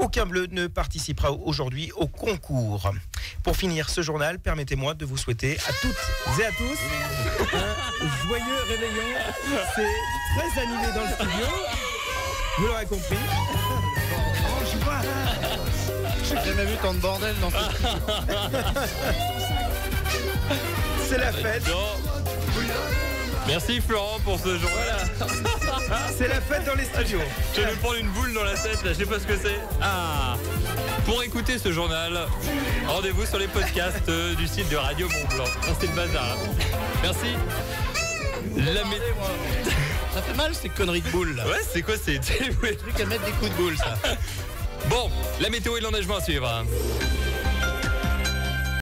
Aucun bleu ne participera aujourd'hui au concours. Pour finir ce journal, permettez-moi de vous souhaiter à toutes et à tous un joyeux réveillon. C'est très animé dans le studio. Vous l'aurez compris. J'ai jamais vu tant de bordel dans ce studio. C'est la fête. Merci Florent pour ce journal. C'est la fête dans les studios. Je vais me prendre une boule dans la tête, là, je sais pas ce que c'est. Ah. Pour écouter ce journal, rendez-vous sur les podcasts du site de Radio Mont Blanc. C'est le bazar. Merci. Ça fait mal ces conneries de boules là. Ouais, c'est quoi ces trucs à mettre des coups de boule ça. Bon, la météo et l'enneigement à suivre.